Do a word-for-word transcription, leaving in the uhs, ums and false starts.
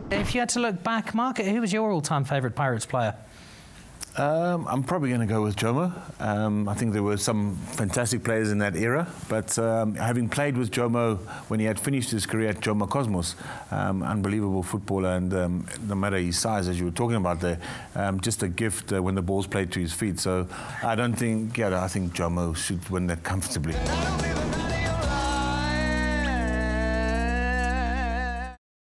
If you had to look back, Mark, who was your all-time favourite Pirates player? Um, I'm probably going to go with Jomo. Um, I think there were some fantastic players in that era, but um, having played with Jomo when he had finished his career at Jomo Cosmos, um, unbelievable footballer, and um, no matter his size, as you were talking about there, um, just a gift uh, when the ball's played to his feet. So I don't think, yeah, I think Jomo should win that comfortably.